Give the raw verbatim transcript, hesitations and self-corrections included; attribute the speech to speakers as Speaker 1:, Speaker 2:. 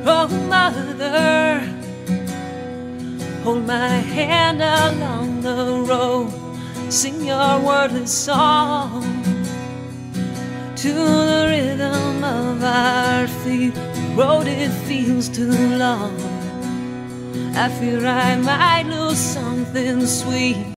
Speaker 1: Oh, mother, hold my hand along the road, sing your wordless song to the rhythm of our feet. The road, it feels too long. I fear I might lose something sweet.